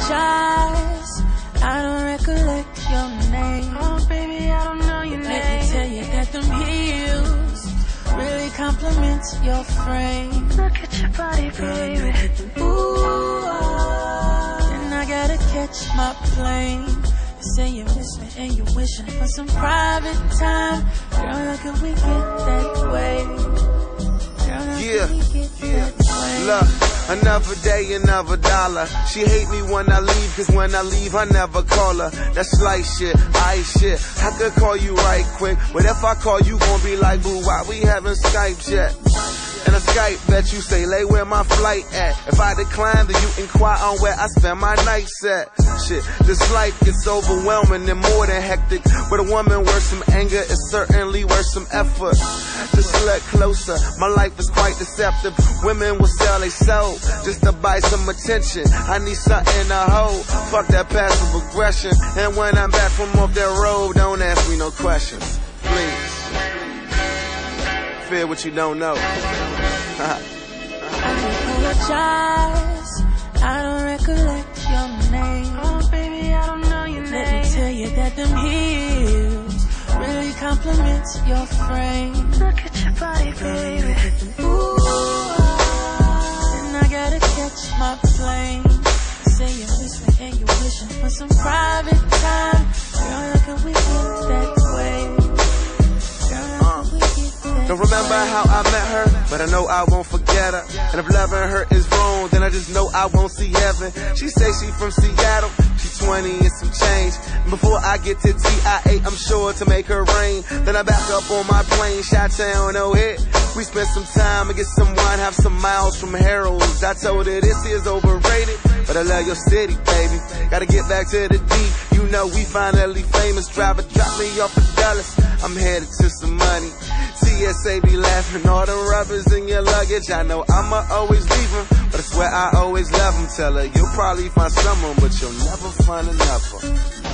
apologize, I don't recollect your name. Oh baby, I don't know your name. Let me tell you that them heels really compliment your frame. Look at your body, baby. Ooh, and I gotta catch my plane. You say you miss me and you're wishing for some private time. Girl, how can we get that way? Girl, how can we get that way? Look, another day, another dollar. She hate me when I leave, cause when I leave I never call her. That's light shit, ice shit. I could call you right quick, but if I call you gon' be like, boo, why we haven't Skyped yet? And a Skype that you say, lay where my flight at. If I decline, then you inquire on where I spend my nights at. Shit, this life gets overwhelming and more than hectic. With a woman worth some anger, it's certainly worth some effort. Just look closer, my life is quite deceptive. Women will sell they soul just to buy some attention. I need something to hold, fuck that passive aggression. And when I'm back from off that road, don't ask me no questions, please. Fear what you don't know. I apologize, I don't recollect your name. Oh baby, I don't know your name. Let me tell you that them heels really compliment your frame. Look at your body, baby. Ooh, and I gotta catch my plane. You say you miss me and you're wishing for some private time. Girl, how can we get that way? Don't remember how I met her, but I know I won't forget her. And if loving her is wrong, then I just know I won't see heaven. She say she from Seattle, she 20 and some change. And before I get to TIA, I'm sure to make her rain. Then I back up on my plane, Chi-Town, oh hit. We spent some time and get some wine, have some miles from Harold's. I told her this is overrated, but I love your city, baby. Gotta get back to the D. You know we finally famous. Driver drop me off at Dallas, I'm headed to some money. TSA be laughing, all the rubbers in your luggage. I know I'ma always leave them, but I swear I always love them. Tell her you'll probably find someone, but you'll never find another.